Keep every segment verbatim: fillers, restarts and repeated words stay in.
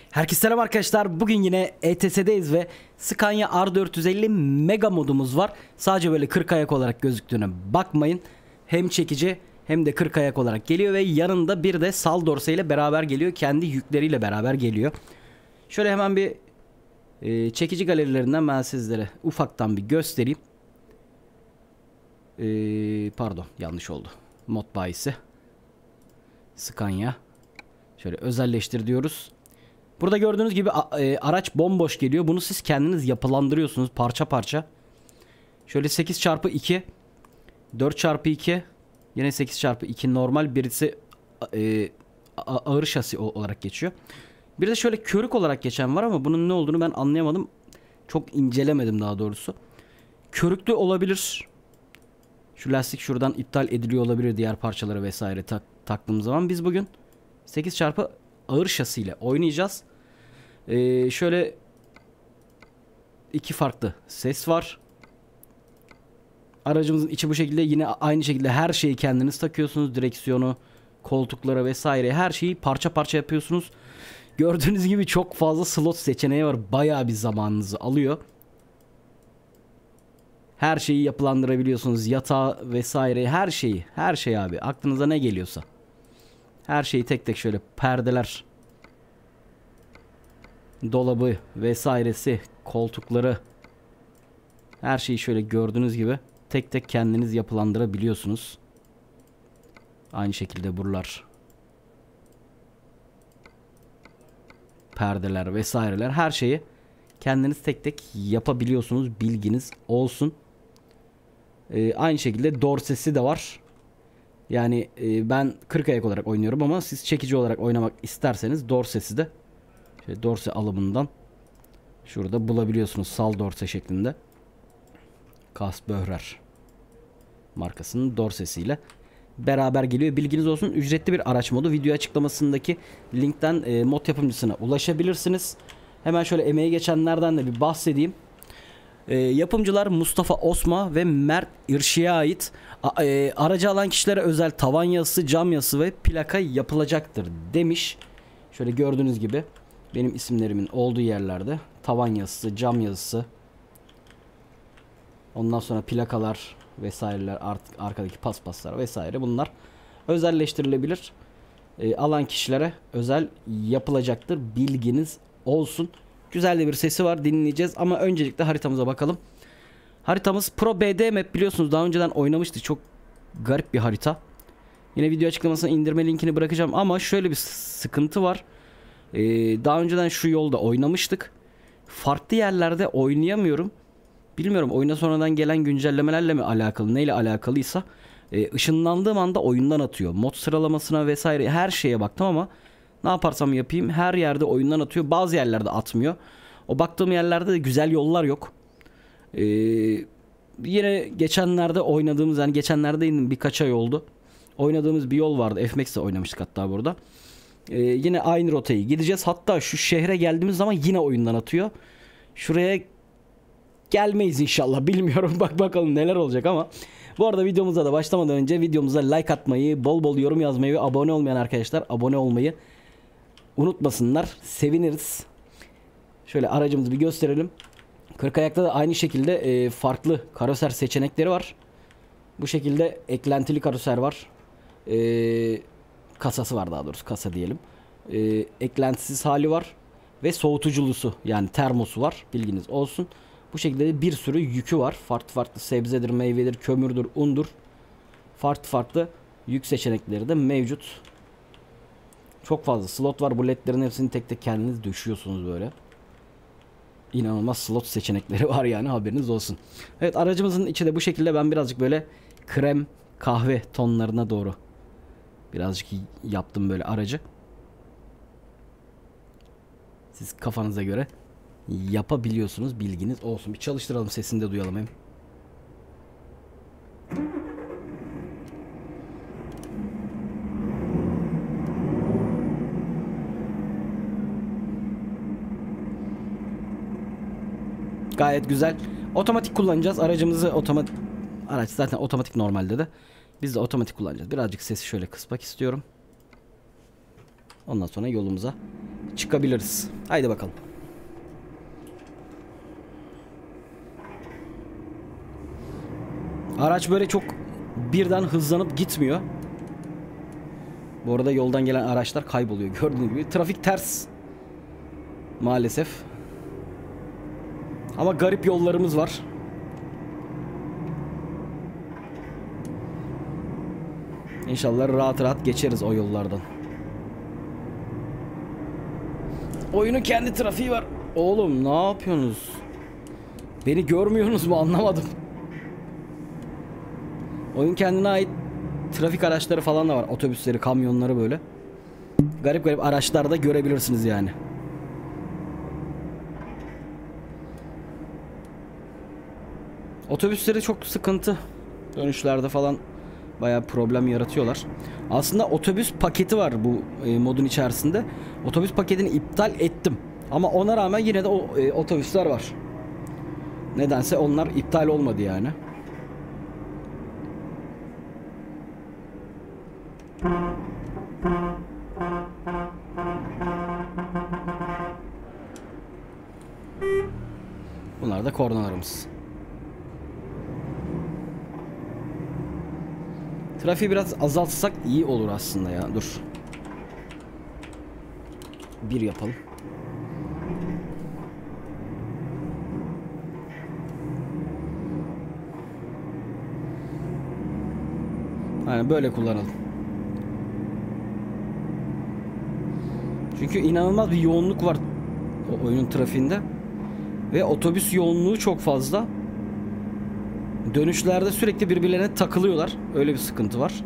Herkese selam arkadaşlar. Bugün yine E T S'deyiz ve Scania R dört yüz elli Mega modumuz var. Sadece böyle kırk ayak olarak gözüktüğüne bakmayın. Hem çekici hem de kırk ayak olarak geliyor ve yanında bir de sal dorse ile beraber geliyor. Kendi yükleriyle beraber geliyor. Şöyle hemen bir e, çekici galerilerinden ben sizlere ufaktan bir göstereyim. E, pardon, yanlış oldu. Mod bayisi Scania. Şöyle özelleştir diyoruz. Burada gördüğünüz gibi araç bomboş geliyor. Bunu siz kendiniz yapılandırıyorsunuz parça parça. Şöyle sekiz çarpı iki, dört çarpı iki, yine sekiz çarpı iki normal, birisi e, ağır şasi olarak geçiyor. Bir de şöyle körük olarak geçen var ama bunun ne olduğunu ben anlayamadım. Çok incelemedim daha doğrusu. Körüklü olabilir. Şu lastik şuradan iptal ediliyor olabilir diğer parçaları vesaire tak, taktığımız zaman. Biz bugün sekiz çarpı ağır şasi ile oynayacağız. Ee, şöyle iki farklı ses var. Aracımızın içi bu şekilde, yine aynı şekilde her şeyi kendiniz takıyorsunuz. Direksiyonu, koltuklara vesaire her şeyi parça parça yapıyorsunuz. Gördüğünüz gibi çok fazla slot seçeneği var. Bayağı bir zamanınızı alıyor. Her şeyi yapılandırabiliyorsunuz. Yatağı vesaire her şeyi. Her şey abi. Aklınıza ne geliyorsa. Her şeyi tek tek, şöyle perdeler, dolabı vesairesi, koltukları, her şeyi şöyle gördüğünüz gibi tek tek kendiniz yapılandırabiliyorsunuz. Aynı şekilde buralar, perdeler vesaireler, her şeyi kendiniz tek tek yapabiliyorsunuz, bilginiz olsun. Ee, aynı şekilde dorsesi de var. Yani e, ben kırk ayak olarak oynuyorum ama siz çekici olarak oynamak isterseniz dorsesi de şöyle dorse alımından şurada bulabiliyorsunuz, sal dorse şeklinde. Kasböhrer markasının dorsesiyle beraber geliyor. Bilginiz olsun. Ücretli bir araç modu. Video açıklamasındaki linkten e, mod yapımcısına ulaşabilirsiniz. Hemen şöyle emeği geçenlerden de bir bahsedeyim. E, yapımcılar Mustafa Osma ve Mert İrşi'ye ait. A, e, aracı alan kişilere özel tavan yazısı, cam yazısı ve plaka yapılacaktır demiş. Şöyle gördüğünüz gibi benim isimlerimin olduğu yerlerde tavan yazısı, cam yazısı, ondan sonra plakalar vesaireler, artık arkadaki paspaslar vesaire, bunlar özelleştirilebilir. E, alan kişilere özel yapılacaktır. Bilginiz olsun. Güzel de bir sesi var, dinleyeceğiz ama öncelikle haritamıza bakalım. Haritamız Pro B D Map, biliyorsunuz daha önceden oynamıştık. Çok garip bir harita. Yine video açıklamasına indirme linkini bırakacağım ama şöyle bir sıkıntı var. Ee, daha önceden şu yolda oynamıştık. Farklı yerlerde oynayamıyorum. Bilmiyorum, oyuna sonradan gelen güncellemelerle mi alakalı, neyle alakalıysa e, ışınlandığım anda oyundan atıyor. Mod sıralamasına vesaire her şeye baktım ama ne yaparsam yapayım her yerde oyundan atıyor. Bazı yerlerde atmıyor. O baktığım yerlerde de güzel yollar yok. Ee, yine geçenlerde oynadığımız, yani geçenlerdeydim, birkaç ay oldu. Oynadığımız bir yol vardı. F Max'te oynamıştık hatta burada. Ee, yine aynı rotayı gideceğiz. Hatta şu şehre geldiğimiz zaman yine oyundan atıyor. Şuraya gelmeyiz inşallah. Bilmiyorum. Bak bakalım neler olacak ama. Bu arada videomuza da başlamadan önce videomuza like atmayı, bol bol yorum yazmayı ve abone olmayan arkadaşlar abone olmayı unutmasınlar. Seviniriz. Şöyle aracımızı bir gösterelim. kırk ayakta da aynı şekilde e, farklı karoser seçenekleri var. Bu şekilde eklentili karoser var. E, kasası var, daha doğrusu kasa diyelim. E, eklentisiz hali var. Ve soğutuculusu, yani termosu var. Bilginiz olsun. Bu şekilde de bir sürü yükü var. Farklı farklı sebzedir, meyvedir, kömürdür, undur. Farklı farklı yük seçenekleri de mevcut. Çok fazla slot var. Bu ledlerin hepsini tek tek kendiniz döşüyorsunuz böyle. İnanılmaz slot seçenekleri var yani, haberiniz olsun. Evet, aracımızın içi de bu şekilde. Ben birazcık böyle krem kahve tonlarına doğru birazcık yaptım böyle aracı. Siz kafanıza göre yapabiliyorsunuz, bilginiz olsun. Bir çalıştıralım, sesini de duyalım hem. Gayet güzel. Otomatik kullanacağız. Aracımızı otomatik, araç zaten otomatik normalde de. Biz de otomatik kullanacağız. Birazcık sesi şöyle kısmak istiyorum. Ondan sonra yolumuza çıkabiliriz. Haydi bakalım. Araç böyle çok birden hızlanıp gitmiyor. Bu arada yoldan gelen araçlar kayboluyor gördüğünüz gibi. Trafik ters. Maalesef. Ama garip yollarımız var. İnşallah rahat rahat geçeriz o yollardan. Oyunun kendi trafiği var. Oğlum ne yapıyorsunuz? Beni görmüyorsunuz mu, anlamadım. Oyun kendine ait trafik araçları falan da var. Otobüsleri, kamyonları böyle. Garip garip araçlar da görebilirsiniz yani. Otobüsleri çok sıkıntı. Dönüşlerde falan bayağı problem yaratıyorlar. Aslında otobüs paketi var bu e, modun içerisinde. Otobüs paketini iptal ettim. Ama ona rağmen yine de o e, otobüsler var. Nedense onlar iptal olmadı yani. Bunlar da kornalarımız. Trafiği biraz azaltsak iyi olur aslında ya. Dur. Bir yapalım. Yani böyle kullanalım. Çünkü inanılmaz bir yoğunluk var o oyunun trafiğinde. Ve otobüs yoğunluğu çok fazla. Dönüşlerde sürekli birbirlerine takılıyorlar. Öyle bir sıkıntı var.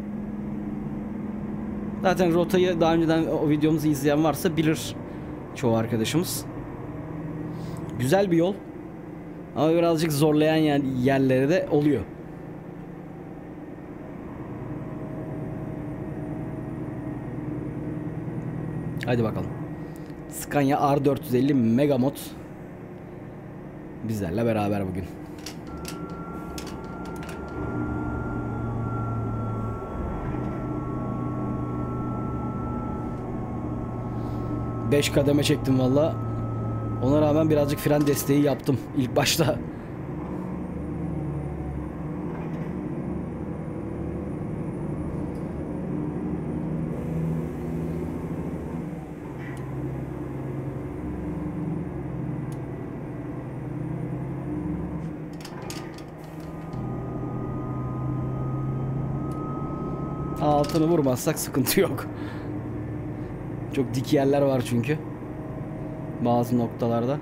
Zaten rotayı daha önceden o videomuzu izleyen varsa bilir çoğu arkadaşımız. Güzel bir yol. Ama birazcık zorlayan yerleri de oluyor. Hadi bakalım. Scania R dört yüz elli Megamod bizlerle beraber bugün. beş kademe çektim valla. Ona rağmen birazcık fren desteği yaptım ilk başta. Altını vurmazsak sıkıntı yok. Çok dik yerler var çünkü. Bazı noktalarda.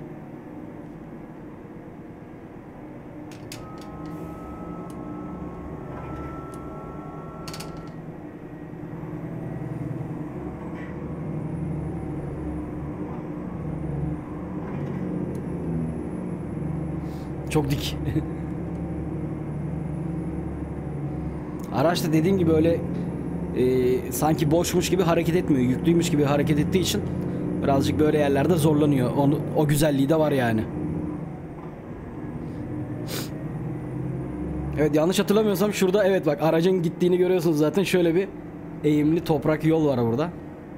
Çok dik. Araç da dediğim gibi öyle e, sanki boşmuş gibi hareket etmiyor. Yüklüymüş gibi hareket ettiği için birazcık böyle yerlerde zorlanıyor. Onu, o güzelliği de var yani. Evet, yanlış hatırlamıyorsam şurada, evet bak, aracın gittiğini görüyorsunuz zaten. Şöyle bir eğimli toprak yol var burada.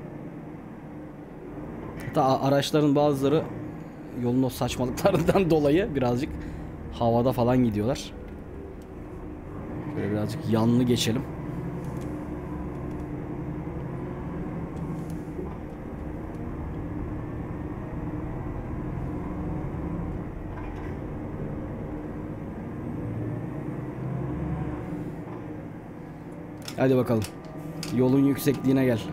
Hatta araçların bazıları yolun o saçmalıklarından dolayı birazcık havada falan gidiyorlar. Böyle birazcık yanlı geçelim. Hadi bakalım. Yolun yüksekliğine gel.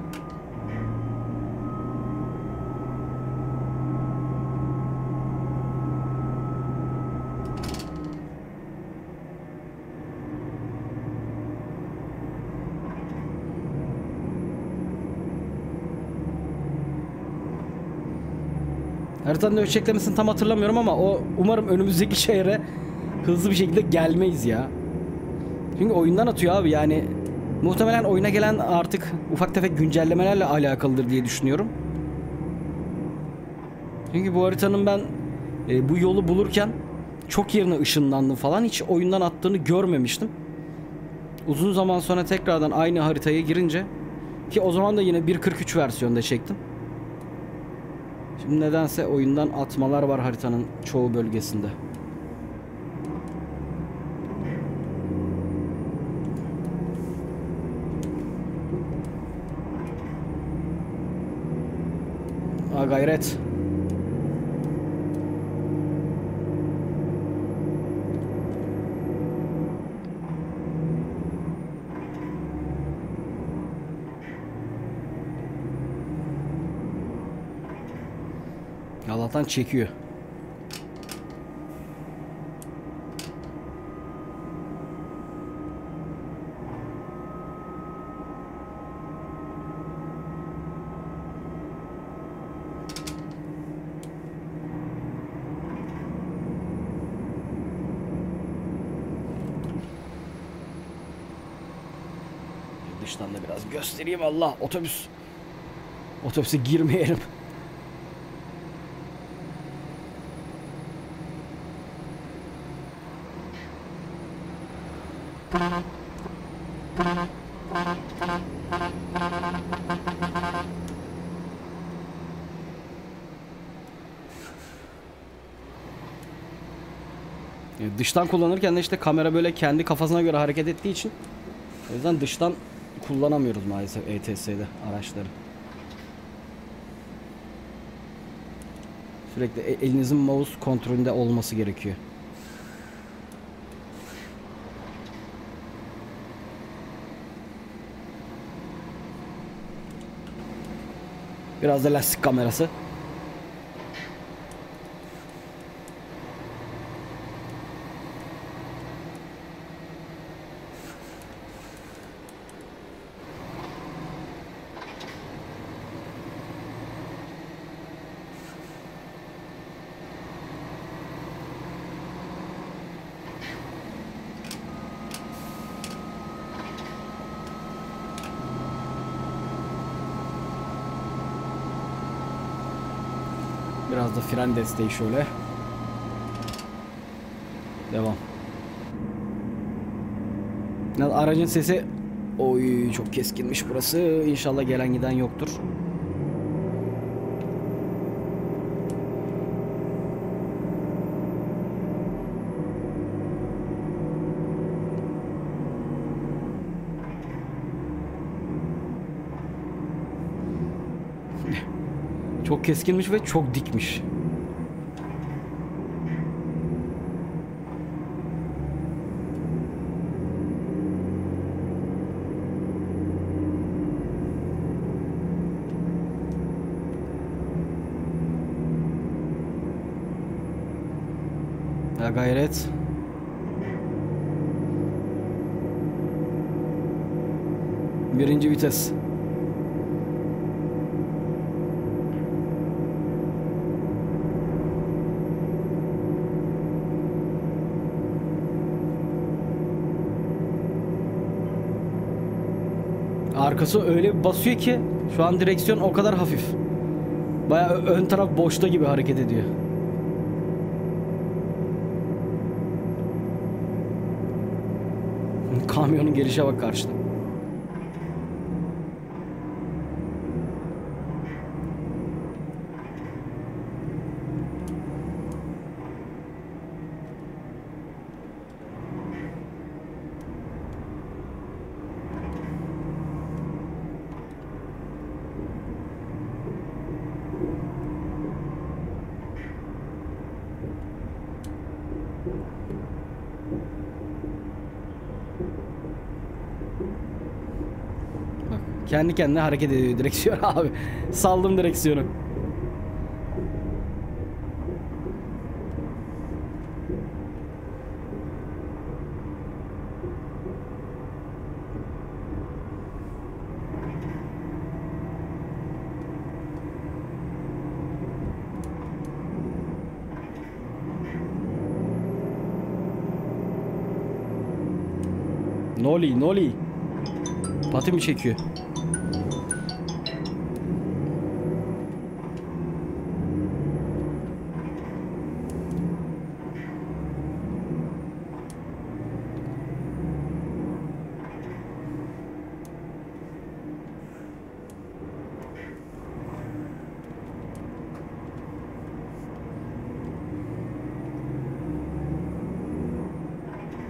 Haritanın ölçeklemesini tam hatırlamıyorum ama o, umarım önümüzdeki şehre hızlı bir şekilde gelmeyiz ya. Çünkü oyundan atıyor abi, yani muhtemelen oyuna gelen artık ufak tefek güncellemelerle alakalıdır diye düşünüyorum. Çünkü bu haritanın ben e, bu yolu bulurken çok yerine ışınlandım falan, hiç oyundan attığını görmemiştim. Uzun zaman sonra tekrardan aynı haritaya girince, ki o zaman da yine bir nokta kırk üç versiyonda çektim. Şimdi nedense oyundan atmalar var haritanın çoğu bölgesinde. Ha gayret. Allah'tan çekiyor. Dıştan da biraz göstereyim. Allah, otobüs. Otobüse girmeyelim. Dıştan kullanırken de işte kamera böyle kendi kafasına göre hareket ettiği için o yüzden dıştan kullanamıyoruz maalesef E T S'de araçları. Sürekli elinizin mouse kontrolünde olması gerekiyor. Biraz da lastik kamerası. Biraz da fren desteği şöyle. Devam. Aracın sesi, oy çok keskinmiş burası. İnşallah gelen giden yoktur. Çok keskinmiş ve çok dikmiş. Ya gayret. Birinci vites. Arkası öyle bir basıyor ki şu an direksiyon o kadar hafif. Bayağı ön taraf boşta gibi hareket ediyor. Kamyonun gelişe bak karşıda. Kendi kendine hareket ediyor direksiyon abi. Saldım direksiyonu. Noli, noli. Pati mi çekiyor?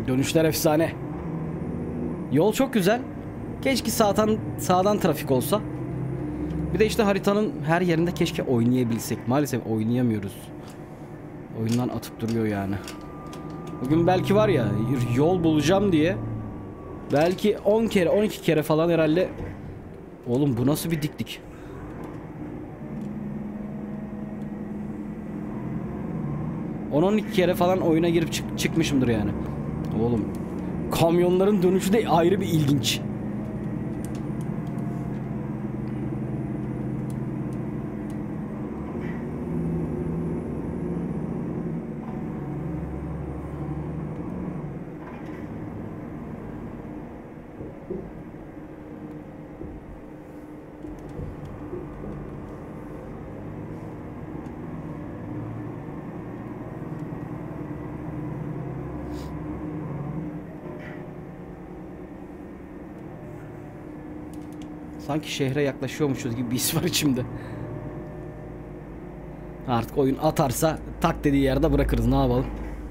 Dönüşler efsane. Yol çok güzel. Keşke sağdan sağdan trafik olsa. Bir de işte haritanın her yerinde keşke oynayabilsek. Maalesef oynayamıyoruz. Oyundan atıp duruyor yani. Bugün belki var ya, yol bulacağım diye belki on kere on iki kere falan herhalde. Oğlum bu nasıl bir diklik? on on iki kere falan oyuna girip çık çıkmışımdır yani. Oğlum kamyonların dönüşü de ayrı bir ilginç. Sanki şehre yaklaşıyormuşuz gibi bir his var içimde. Artık oyun atarsa tak dediği yerde bırakırız, ne yapalım.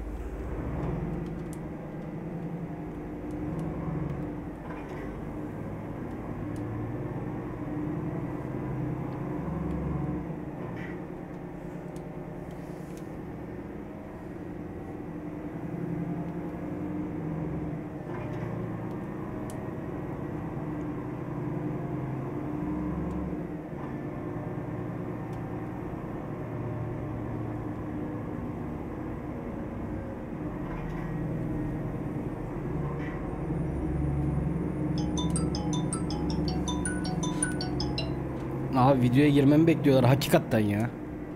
Aha, videoya girmemi bekliyorlar hakikaten ya.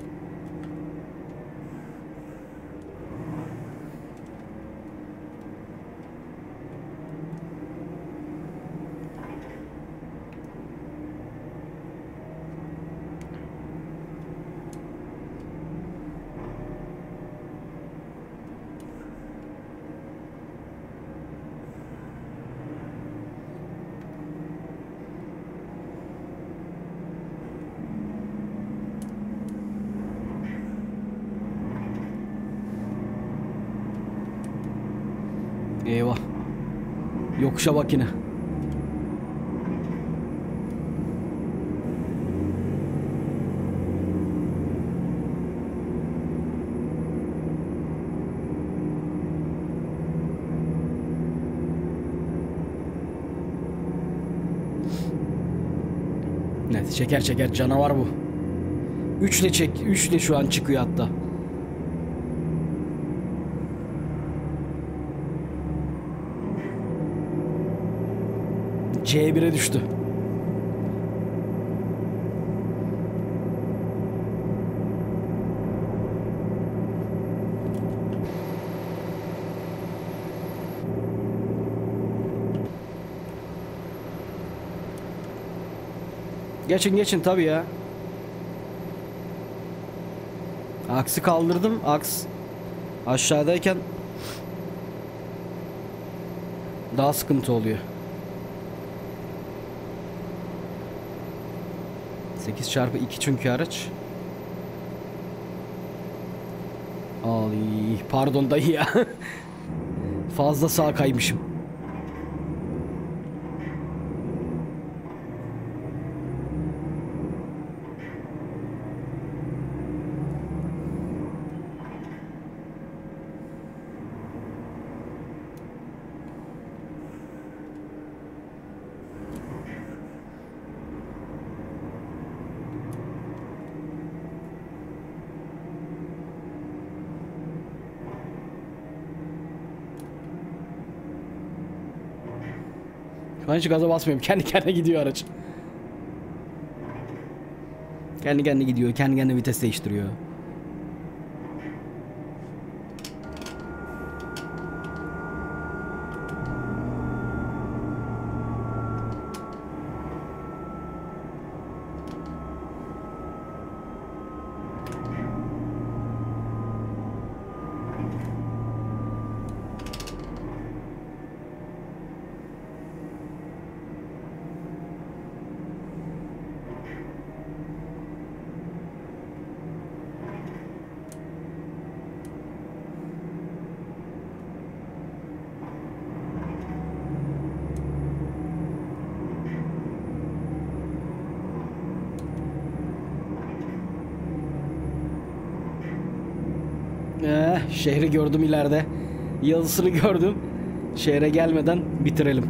Eyvah. Yokuşa bak yine. Evet, çeker çeker canavar bu. Üçle çek, üçle şu an çıkıyor hatta. C bire düştü. Geçin geçin tabii ya. Aksı kaldırdım. Aks aşağıdayken daha sıkıntı oluyor. sekiz çarpı iki çünkü araç. Ay pardon dayı ya. Fazla sağa kaymışım. Ben hiç gaza basmıyorum. Kendi kendine gidiyor araç. Kendi kendine gidiyor. Kendi kendine vites değiştiriyor. Eh, şehri gördüm ileride. Yazısını gördüm. Şehre gelmeden bitirelim.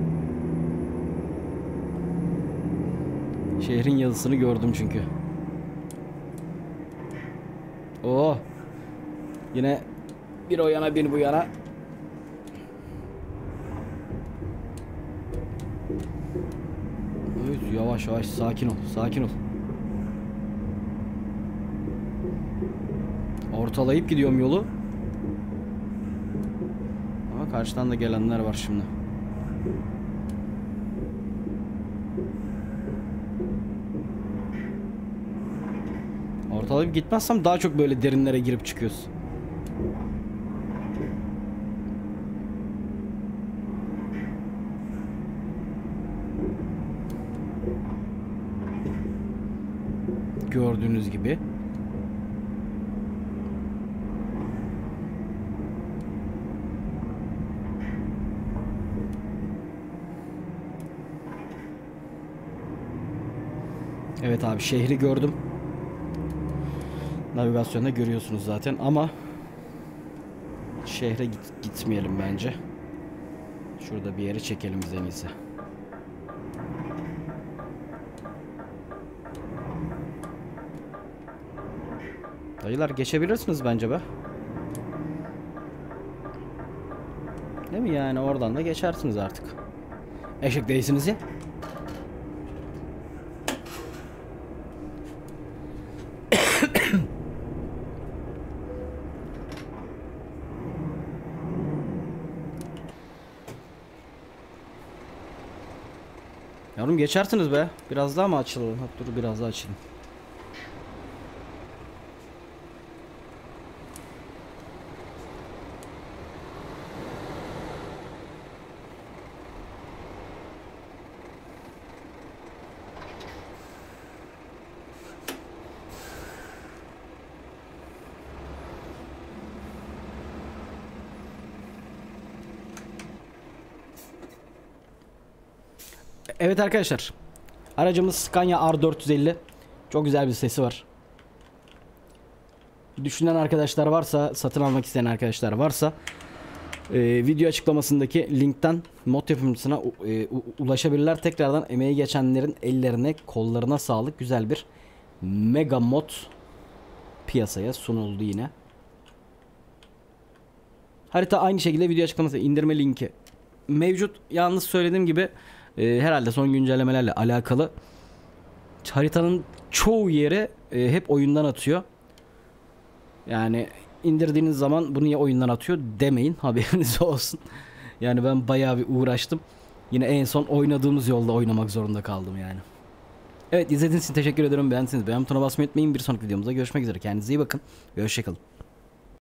Şehrin yazısını gördüm çünkü. Oo. Yine bir o yana bir bu yana. Evet, yavaş yavaş sakin ol, sakin ol. Ortalayıp gidiyorum yolu. Ama karşıdan da gelenler var şimdi. Ortalayıp gitmezsem daha çok böyle derinlere girip çıkıyoruz. Gördüğünüz gibi. Evet abi, şehri gördüm. Navigasyonda görüyorsunuz zaten ama şehre git gitmeyelim bence. Şurada bir yere çekelim biz en iyisi. Dayılar geçebilirsiniz bence be. Değil mi yani, oradan da geçersiniz artık. Eşek değilsiniz ya. Yavrum geçersiniz be. Biraz daha mı açılalım? Dur biraz daha açalım. Evet arkadaşlar. Aracımız Scania R dört yüz elli. Çok güzel bir sesi var. Düşünen arkadaşlar varsa, satın almak isteyen arkadaşlar varsa e, video açıklamasındaki linkten mod yapımcısına e, ulaşabilirler. Tekrardan emeği geçenlerin ellerine, kollarına sağlık. Güzel bir mega mod piyasaya sunuldu yine. Harita aynı şekilde video açıklaması, indirme linki mevcut. Yalnız söylediğim gibi e, herhalde son güncellemelerle alakalı haritanın çoğu yere e, hep oyundan atıyor. Yani indirdiğiniz zaman bu niye oyundan atıyor demeyin, haberiniz olsun. Yani ben bayağı bir uğraştım. Yine en son oynadığımız yolda oynamak zorunda kaldım yani. Evet, izlediğiniz için teşekkür ederim. Beğendiyseniz beğen butonuna basmayı unutmayın. Bir sonraki videomuzda görüşmek üzere. Kendinize iyi bakın ve hoşça kalın.